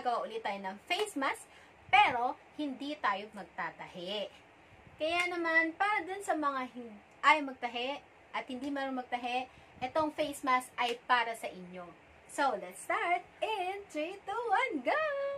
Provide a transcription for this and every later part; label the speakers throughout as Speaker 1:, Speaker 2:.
Speaker 1: gagawa ulit tayo ng face mask, pero hindi tayo magtatahi. Kaya naman, para dun sa mga ayaw magtahi at hindi marunong magtahi, itong face mask ay para sa inyo. So, let's start in 3, 2, 1, go!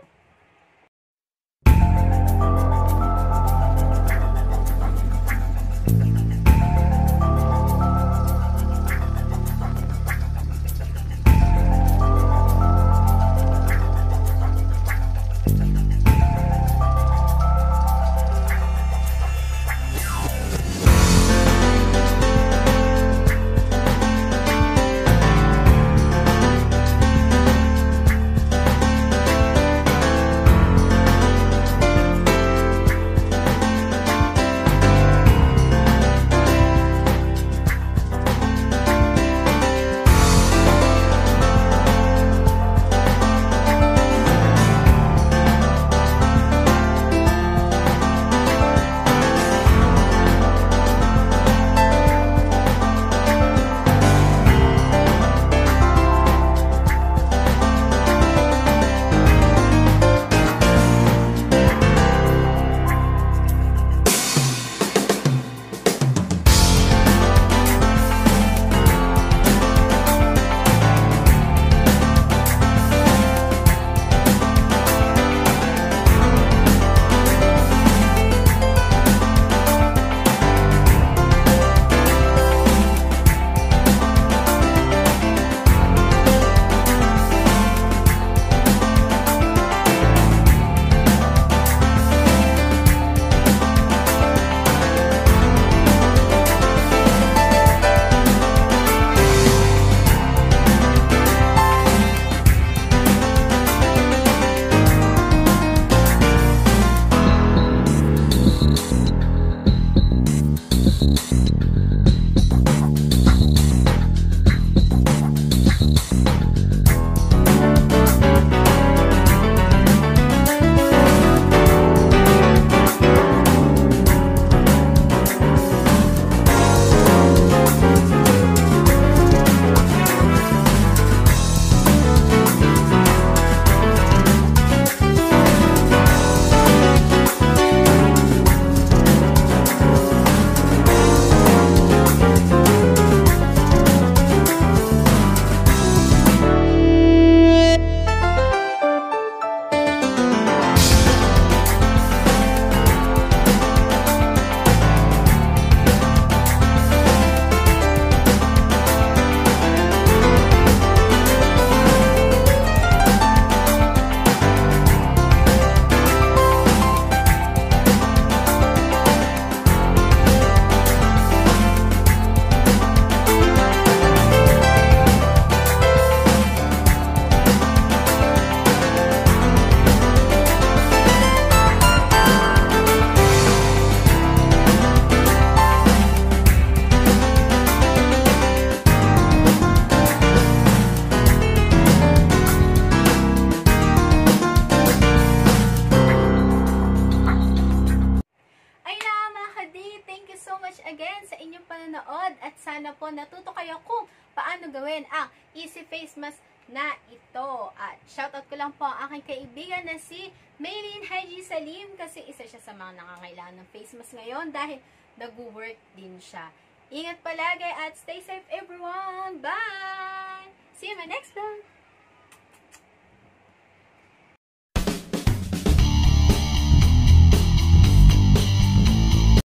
Speaker 1: Again sa inyong panonood at sana po natuto kayo kung paano gawin ang easy face mask na ito. At shoutout ko lang po ang aking kaibigan na si Maylene Haji Salim kasi isa siya sa mga nangangailangan ng face mask ngayon dahil nag-work din siya. Ingat palagi at stay safe everyone! Bye! See you in my next vlog!